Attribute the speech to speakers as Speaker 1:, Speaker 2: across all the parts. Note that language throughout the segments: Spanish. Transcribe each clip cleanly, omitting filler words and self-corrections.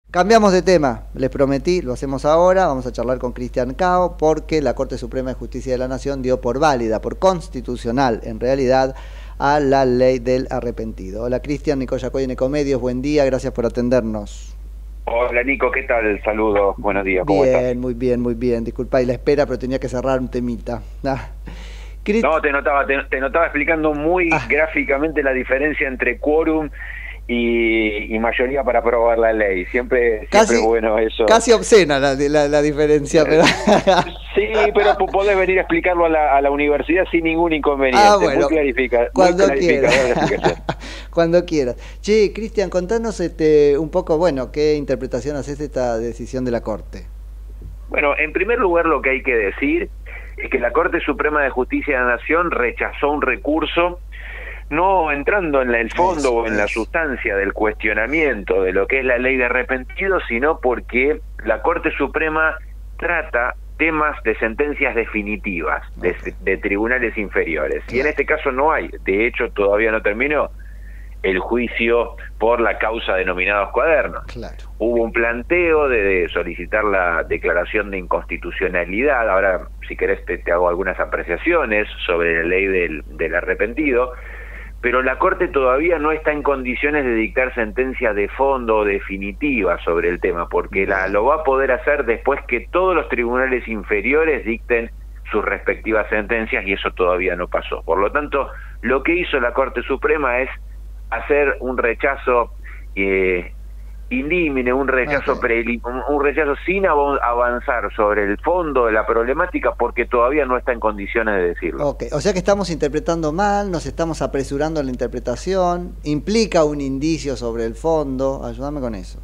Speaker 1: Cambiamos de tema, les prometí, lo hacemos ahora, vamos a charlar con Cristian Cao porque la Corte Suprema de Justicia de la Nación dio por válida, por constitucional en realidad, a la ley del arrepentido. Hola Cristian, Nico Yacoy en Ecomedios, buen día, gracias por atendernos.
Speaker 2: Hola Nico, ¿qué tal? Saludos, buenos días, ¿cómo estás?
Speaker 1: Bien, muy bien, disculpa y la espera, pero tenía que cerrar un temita.
Speaker 2: No, te notaba explicando muy gráficamente la diferencia entre quórum y mayoría para aprobar la ley. Siempre bueno eso.
Speaker 1: Casi obscena la diferencia, pero...
Speaker 2: Sí, pero podés venir a explicarlo a la universidad sin ningún inconveniente.
Speaker 1: Bueno, cuando quieras. Cuando quieras. Che, Cristian, contanos un poco, bueno, ¿qué interpretación haces de esta decisión de la Corte?
Speaker 2: Bueno, en primer lugar lo que hay que decir es que la Corte Suprema de Justicia de la Nación rechazó un recurso no entrando en el fondo o en la sustancia del cuestionamiento de lo que es la ley de arrepentidos, sino porque la Corte Suprema trata temas de sentencias definitivas de tribunales inferiores. Y en este caso no hay, de hecho todavía no terminó el juicio por la causa denominados cuadernos. Hubo un planteo de solicitar la declaración de inconstitucionalidad. Ahora, si querés, te hago algunas apreciaciones sobre la ley del arrepentido, pero la Corte todavía no está en condiciones de dictar sentencia de fondo o definitiva sobre el tema, porque lo va a poder hacer después que todos los tribunales inferiores dicten sus respectivas sentencias, y eso todavía no pasó. Por lo tanto, lo que hizo la Corte Suprema es hacer un rechazo indímine, un rechazo sin avanzar sobre el fondo de la problemática, porque todavía no está en condiciones de decirlo.
Speaker 1: O sea que estamos interpretando mal, nos estamos apresurando en la interpretación, implica un indicio sobre el fondo, ayúdame con eso.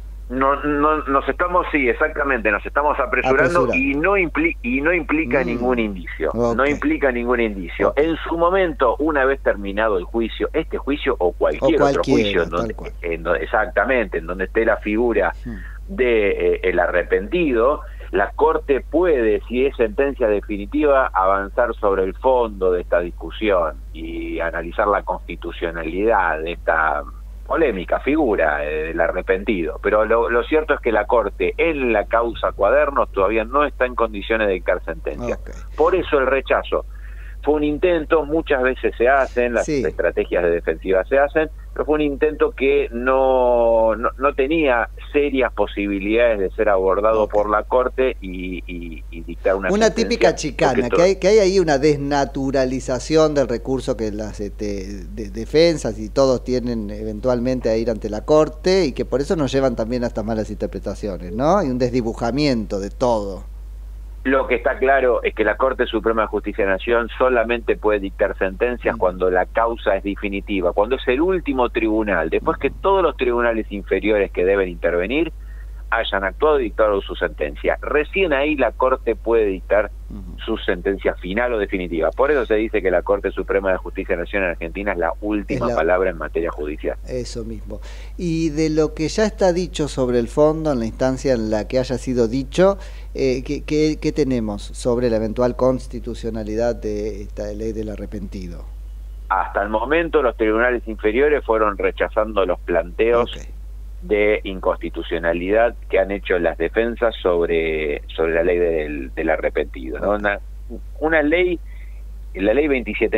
Speaker 2: Nos estamos apresurando. Y no implica ningún indicio. No implica ningún indicio. En su momento, una vez terminado el juicio, este juicio o cualquier otro juicio, en donde esté la figura de el arrepentido, la Corte puede, si es sentencia definitiva, avanzar sobre el fondo de esta discusión y analizar la constitucionalidad de esta polémica figura del arrepentido. Pero lo cierto es que la Corte en la causa Cuadernos todavía no está en condiciones de dictar sentencia. Por eso el rechazo fue un intento, muchas veces se hacen, las estrategias de defensiva se hacen, pero fue un intento que no tenía serias posibilidades de ser abordado por la Corte y dictar una sentencia.
Speaker 1: Típica chicana, que hay ahí una desnaturalización del recurso que las defensas y todos tienen eventualmente a ir ante la Corte, y que por eso nos llevan también a estas malas interpretaciones, ¿no? Y un desdibujamiento de todo.
Speaker 2: Lo que está claro es que la Corte Suprema de Justicia de la Nación solamente puede dictar sentencias cuando la causa es definitiva, cuando es el último tribunal, después que todos los tribunales inferiores que deben intervenir hayan actuado y dictado su sentencia. Recién ahí la Corte puede dictar su sentencia final o definitiva. Por eso se dice que la Corte Suprema de Justicia de la Nación en Argentina es la última palabra en materia judicial.
Speaker 1: Eso mismo. Y de lo que ya está dicho sobre el fondo, en la instancia en la que haya sido dicho, ¿qué tenemos sobre la eventual constitucionalidad de esta ley del arrepentido?
Speaker 2: Hasta el momento los tribunales inferiores fueron rechazando los planteos de inconstitucionalidad que han hecho las defensas sobre la ley del arrepentido, ¿no? Una ley, la ley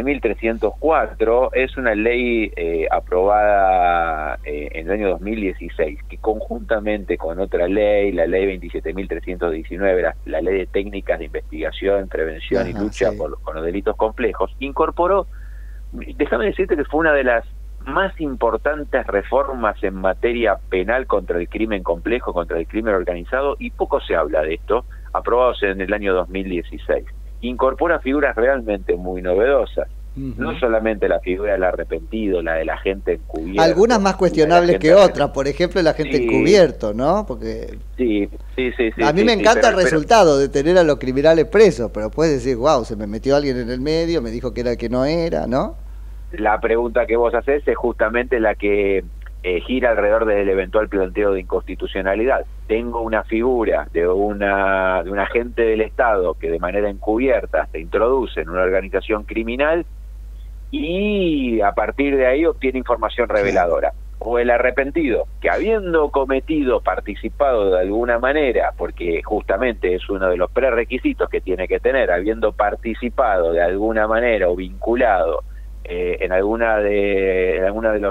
Speaker 2: 27.304 es una ley aprobada en el año 2016, que conjuntamente con otra ley, la ley 27.319, la ley de técnicas de investigación, prevención y lucha con los delitos complejos, incorporó, déjame decirte que fue una de las más importantes reformas en materia penal contra el crimen complejo, contra el crimen organizado, y poco se habla de esto, aprobados en el año 2016. Incorpora figuras realmente muy novedosas, no solamente la figura del arrepentido, la del agente encubierto.
Speaker 1: Algunas más cuestionables que otras, por ejemplo el agente encubierto, ¿no? Porque a mí me encanta el resultado de tener a los criminales presos, pero puedes decir, wow, se me metió alguien en el medio, me dijo que era el que no era, ¿no?
Speaker 2: La pregunta que vos hacés es justamente la que gira alrededor del eventual planteo de inconstitucionalidad. Tengo una figura de un agente del Estado que de manera encubierta se introduce en una organización criminal y a partir de ahí obtiene información reveladora. o el arrepentido, que habiendo cometido, participado de alguna manera, porque justamente es uno de los prerequisitos que tiene que tener, habiendo participado de alguna manera o vinculado en alguna de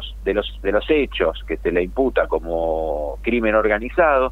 Speaker 2: los hechos que se le imputa como crimen organizado,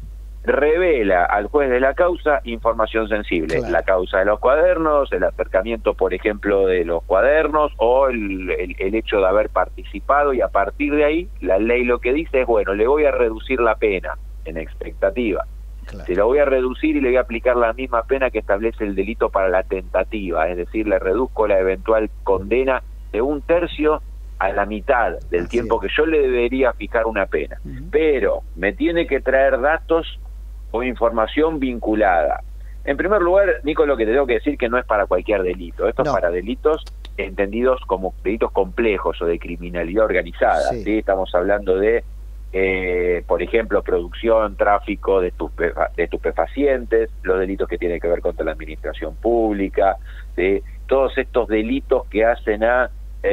Speaker 2: revela al juez de la causa información sensible, claro. La causa de los cuadernos, el acercamiento, por ejemplo, de los cuadernos, o el hecho de haber participado, y a partir de ahí la ley lo que dice es, bueno, le voy a reducir la pena en expectativa, claro. Se lo voy a reducir y le voy a aplicar la misma pena que establece el delito para la tentativa, es decir, le reduzco la eventual condena de 1/3 a la mitad del tiempo que yo le debería fijar una pena, pero me tiene que traer datos o información vinculada. En primer lugar, Nico, lo que te tengo que decir que no es para cualquier delito. Esto es para delitos entendidos como delitos complejos o de criminalidad organizada. ¿Sí? Estamos hablando de, por ejemplo, producción, tráfico de estupefacientes, los delitos que tienen que ver contra la administración pública, ¿sí? Todos estos delitos que hacen a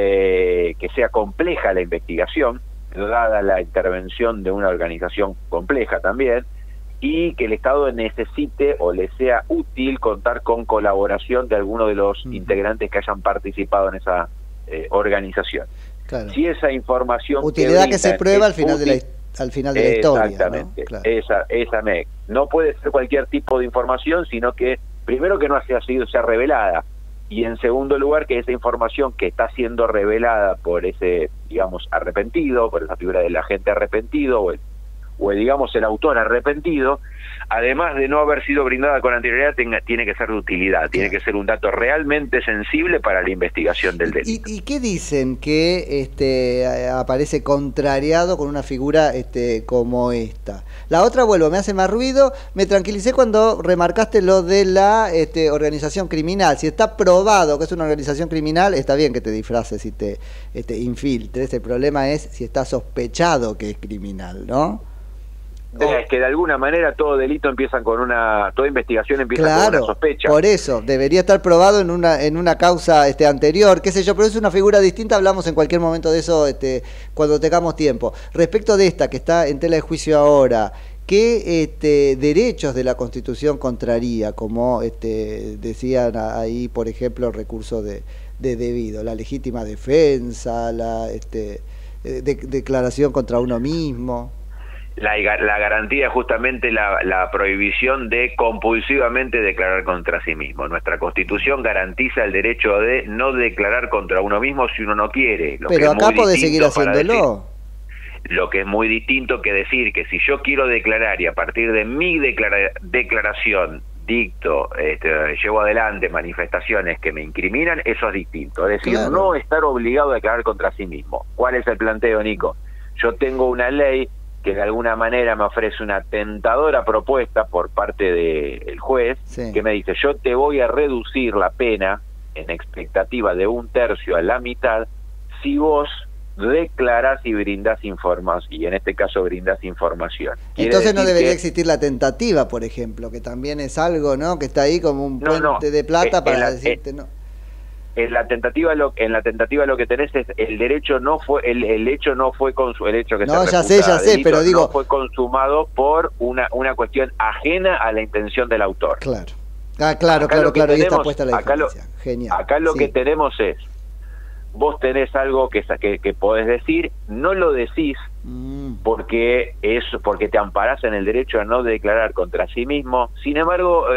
Speaker 2: que sea compleja la investigación, dada la intervención de una organización compleja también, y que el Estado necesite o le sea útil contar con colaboración de alguno de los integrantes que hayan participado en esa organización. Claro. Si esa información...
Speaker 1: Utilidad que se prueba al final de la historia.
Speaker 2: Exactamente,
Speaker 1: ¿no? Claro.
Speaker 2: esa MEC. No puede ser cualquier tipo de información, sino que, primero, que no sea revelada, y en segundo lugar, que esa información que está siendo revelada por ese, digamos, arrepentido, por esa figura del agente arrepentido, o digamos el autor arrepentido, además de no haber sido brindada con anterioridad, tiene que ser de utilidad, tiene que ser un dato realmente sensible para la investigación del delito.
Speaker 1: ¿Y qué dicen que aparece contrariado con una figura como esta? La otra, me hace más ruido. Me tranquilicé cuando remarcaste lo de la organización criminal. Si está probado que es una organización criminal, está bien que te disfraces y te infiltres. El problema es si está sospechado que es criminal, ¿no?
Speaker 2: Es que de alguna manera todo delito empieza con toda investigación empieza con una sospecha.
Speaker 1: Por eso, debería estar probado en una causa anterior, qué sé yo, pero es una figura distinta, hablamos en cualquier momento de eso cuando tengamos tiempo. Respecto de esta que está en tela de juicio ahora, ¿qué derechos de la Constitución contraría? Como decían ahí, por ejemplo, el recurso de debido, la legítima defensa, la declaración contra uno mismo.
Speaker 2: La garantía es justamente la prohibición de compulsivamente declarar contra sí mismo. Nuestra Constitución garantiza el derecho de no declarar contra uno mismo si uno no quiere.
Speaker 1: Pero acá podés seguir haciéndolo.
Speaker 2: Lo que es muy distinto que decir que si yo quiero declarar y a partir de mi declaración dicto, llevo adelante manifestaciones que me incriminan, eso es distinto. Es decir, no estar obligado a declarar contra sí mismo. ¿Cuál es el planteo, Nico? Yo tengo una ley que de alguna manera me ofrece una tentadora propuesta por parte del juez, que me dice, yo te voy a reducir la pena en expectativa de 1/3 a la mitad si vos declarás y brindás información, y en este caso brindás información.
Speaker 1: Entonces no debería existir la tentativa, por ejemplo, que también es algo, ¿no?, que está ahí como un puente de plata para decirte no.
Speaker 2: En la tentativa lo que tenés es el derecho no fue el hecho no fue el hecho que
Speaker 1: no, ya sé, pero digo,
Speaker 2: no fue consumado por una cuestión ajena a la intención del autor.
Speaker 1: Claro. Claro, ahí está puesta la diferencia. Genial.
Speaker 2: Acá lo que tenemos es, vos tenés algo que podés decir, no lo decís porque te amparás en el derecho a no declarar contra sí mismo. Sin embargo,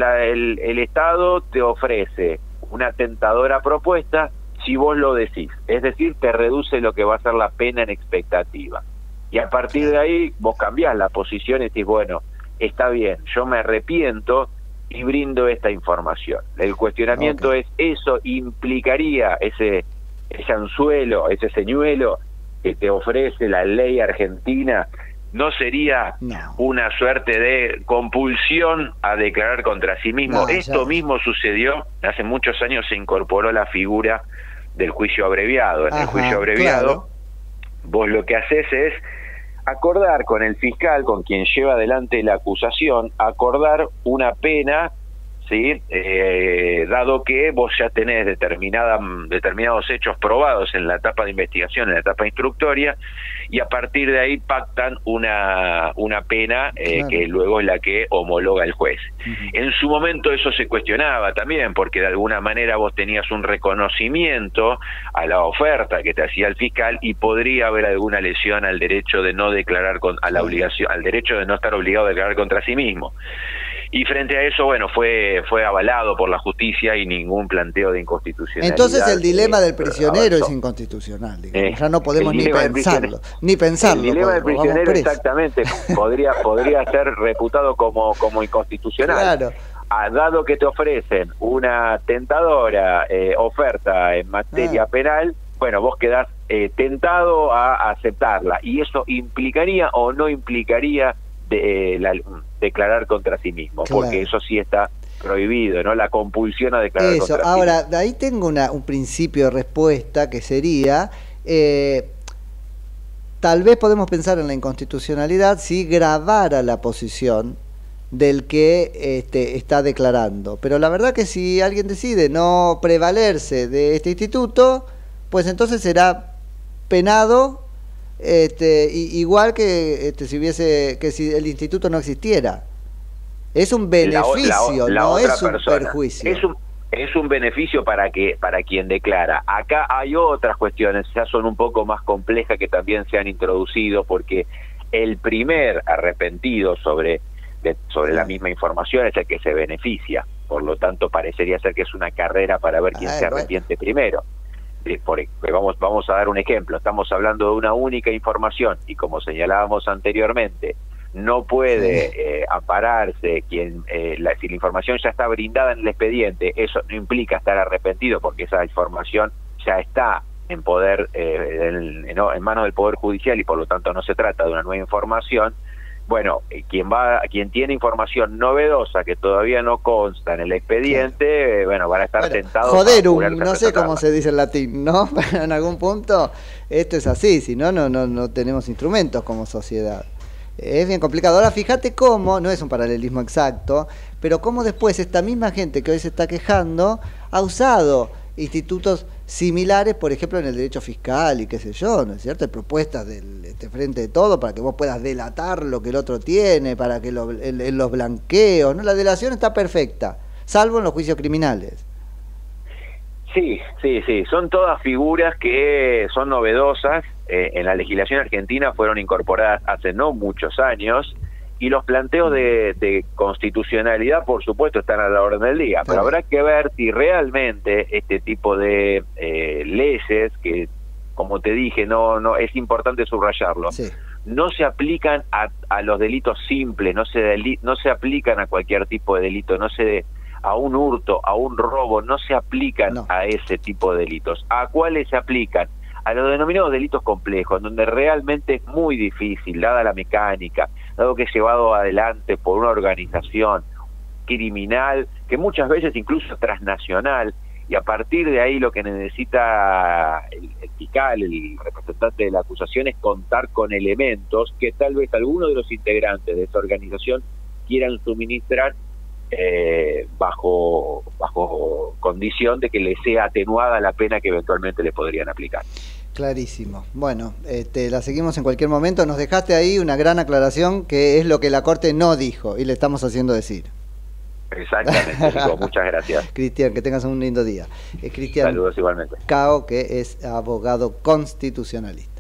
Speaker 2: el Estado te ofrece una tentadora propuesta si vos lo decís, es decir, te reduce lo que va a ser la pena en expectativa, y a partir de ahí vos cambiás la posición y decís, bueno, está bien, yo me arrepiento y brindo esta información. El cuestionamiento es, ¿eso implicaría ese anzuelo, ese señuelo que te ofrece la ley argentina? ¿No sería una suerte de compulsión a declarar contra sí mismo? Esto mismo sucedió, hace muchos años se incorporó la figura del juicio abreviado. En el juicio abreviado, vos lo que haces es acordar con el fiscal, con quien lleva adelante la acusación, acordar una pena ¿sí? Dado que vos ya tenés determinados hechos probados en la etapa de investigación, en la etapa instructoria, y a partir de ahí pactan una pena
Speaker 1: Claro.
Speaker 2: que luego es la que homologa el juez. En su momento eso se cuestionaba también, porque de alguna manera vos tenías un reconocimiento a la oferta que te hacía el fiscal y podría haber alguna lesión al derecho de no declarar a la obligación, al derecho de no estar obligado a declarar contra sí mismo. Y frente a eso, bueno, fue avalado por la justicia y ningún planteo de inconstitucionalidad.
Speaker 1: Entonces el dilema del prisionero
Speaker 2: avanzó.
Speaker 1: es inconstitucional, digamos. Ya no podemos ni
Speaker 2: El
Speaker 1: pensarlo.
Speaker 2: dilema del prisionero, exactamente, podría ser reputado como inconstitucional.
Speaker 1: Claro.
Speaker 2: Dado que te ofrecen una tentadora oferta en materia penal, bueno, vos quedás tentado a aceptarla, y eso implicaría o no implicaría declarar contra sí mismo,
Speaker 1: Claro.
Speaker 2: porque eso sí está prohibido, ¿no? La compulsión a declarar
Speaker 1: Eso.
Speaker 2: contra sí
Speaker 1: Ahora,
Speaker 2: mismo.
Speaker 1: de ahí tengo un principio de respuesta que sería, tal vez podemos pensar en la inconstitucionalidad si grabara la posición del que está declarando, pero la verdad que si alguien decide no prevalerse de este instituto, pues entonces será penado, igual que si el instituto no existiera. Es un beneficio, no es un perjuicio.
Speaker 2: Es un beneficio para quien declara. Acá hay otras cuestiones, ya son un poco más complejas, que también se han introducido, porque el primer arrepentido sobre la misma información es el que se beneficia. Por lo tanto, parecería ser que es una carrera para ver quién se arrepiente primero. Vamos a dar un ejemplo. Estamos hablando de una única información y, como señalábamos anteriormente, no puede ampararse si la información ya está brindada en el expediente. Eso no implica estar arrepentido, porque esa información ya está en poder, en manos del Poder Judicial, y por lo tanto no se trata de una nueva información. Bueno, quien tiene información novedosa que todavía no consta en el expediente, bueno, van a estar tentados.
Speaker 1: Joderum, no sé cómo se dice en latín, ¿no? Pero en algún punto esto es así, si no, no tenemos instrumentos como sociedad. Es bien complicado. Ahora fíjate cómo, no es un paralelismo exacto, pero cómo después esta misma gente que hoy se está quejando ha usado institutos similares, por ejemplo, en el derecho fiscal y qué sé yo, ¿no es cierto? Hay propuestas del Frente de Todo para que vos puedas delatar lo que el otro tiene, para que en los blanqueos, ¿no? La delación está perfecta, salvo en los juicios criminales.
Speaker 2: Sí, son todas figuras que son novedosas, en la legislación argentina fueron incorporadas hace no muchos años, y los planteos de constitucionalidad, por supuesto, están a la orden del día, pero habrá que ver si realmente este tipo de leyes, que, como te dije, no es importante subrayarlo, no se aplican a los delitos simples, no se aplican a cualquier tipo de delito, a un hurto, a un robo, no se aplican a ese tipo de delitos. ¿A cuáles se aplican? A los denominados delitos complejos, donde realmente es muy difícil, dada la mecánica, dado que es llevado adelante por una organización criminal, que muchas veces incluso transnacional, y a partir de ahí lo que necesita el fiscal, el representante de la acusación, es contar con elementos que tal vez algunos de los integrantes de esa organización quieran suministrar, bajo condición de que le sea atenuada la pena que eventualmente le podrían aplicar.
Speaker 1: Clarísimo. Bueno, la seguimos en cualquier momento. Nos dejaste ahí una gran aclaración, que es lo que la Corte no dijo y le estamos haciendo decir.
Speaker 2: Exactamente, Nico, muchas gracias.
Speaker 1: Cristian, que tengas un lindo día. Cristian,
Speaker 2: saludos igualmente.
Speaker 1: Cao, que es abogado constitucionalista.